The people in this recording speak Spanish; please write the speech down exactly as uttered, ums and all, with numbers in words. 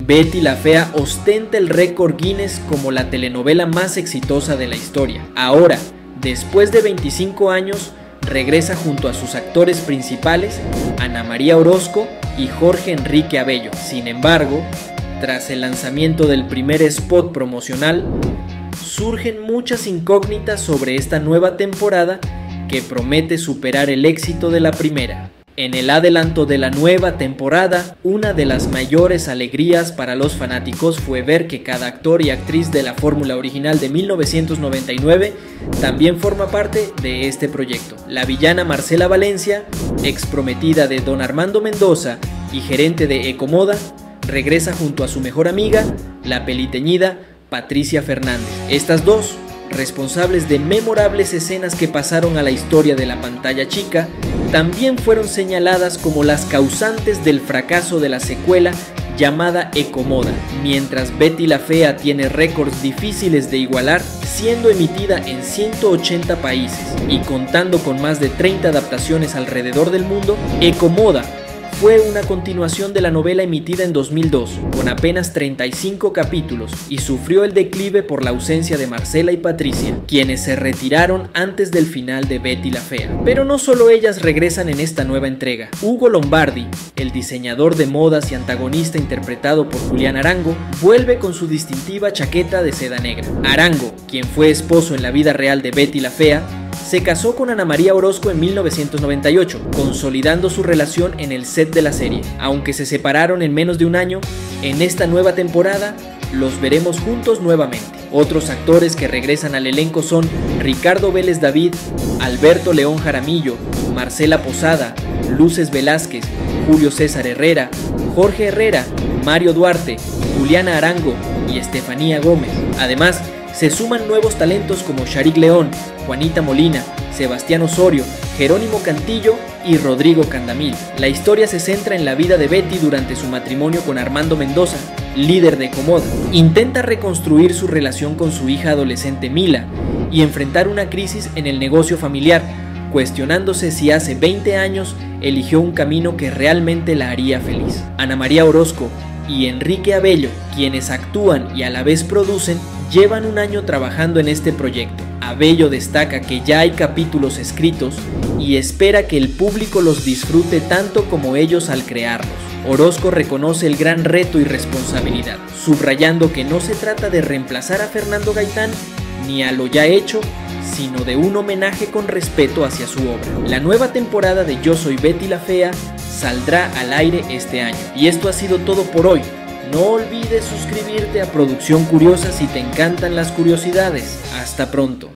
Betty la Fea ostenta el récord Guinness como la telenovela más exitosa de la historia. Ahora, después de veinticinco años, regresa junto a sus actores principales, Ana María Orozco y Jorge Enrique Abello. Sin embargo, tras el lanzamiento del primer spot promocional, surgen muchas incógnitas sobre esta nueva temporada que promete superar el éxito de la primera. En el adelanto de la nueva temporada, una de las mayores alegrías para los fanáticos fue ver que cada actor y actriz de la fórmula original de mil novecientos noventa y nueve también forma parte de este proyecto. La villana Marcela Valencia, ex prometida de Don Armando Mendoza y gerente de Ecomoda, regresa junto a su mejor amiga, la peliteñida Patricia Fernández. Estas dos, responsables de memorables escenas que pasaron a la historia de la pantalla chica, también fueron señaladas como las causantes del fracaso de la secuela llamada Ecomoda, mientras Betty la Fea tiene récords difíciles de igualar, siendo emitida en ciento ochenta países y contando con más de treinta adaptaciones alrededor del mundo. Ecomoda fue una continuación de la novela emitida en dos mil dos, con apenas treinta y cinco capítulos, y sufrió el declive por la ausencia de Marcela y Patricia, quienes se retiraron antes del final de Betty la Fea. Pero no solo ellas regresan en esta nueva entrega. Hugo Lombardi, el diseñador de modas y antagonista interpretado por Julián Arango, vuelve con su distintiva chaqueta de seda negra. Arango, quien fue esposo en la vida real de Betty la Fea, se casó con Ana María Orozco en mil novecientos noventa y ocho, consolidando su relación en el set de la serie. Aunque se separaron en menos de un año, en esta nueva temporada los veremos juntos nuevamente. Otros actores que regresan al elenco son Ricardo Vélez David, Alberto León Jaramillo, Marcela Posada, Luces Velázquez, Julio César Herrera, Jorge Herrera, Mario Duarte, Juliana Arango y Estefanía Gómez. Además, se suman nuevos talentos como Sharik León, Juanita Molina, Sebastián Osorio, Jerónimo Cantillo y Rodrigo Candamil. La historia se centra en la vida de Betty durante su matrimonio con Armando Mendoza, líder de Ecomoda. Intenta reconstruir su relación con su hija adolescente Mila y enfrentar una crisis en el negocio familiar, cuestionándose si hace veinte años eligió un camino que realmente la haría feliz. Ana María Orozco y Enrique Abello, quienes actúan y a la vez producen, llevan un año trabajando en este proyecto. Abello destaca que ya hay capítulos escritos y espera que el público los disfrute tanto como ellos al crearlos. Orozco reconoce el gran reto y responsabilidad, subrayando que no se trata de reemplazar a Fernando Gaitán ni a lo ya hecho, sino de un homenaje con respeto hacia su obra. La nueva temporada de Yo Soy Betty la Fea saldrá al aire este año. Y esto ha sido todo por hoy. No olvides suscribirte a Producción Curiosa si te encantan las curiosidades. Hasta pronto.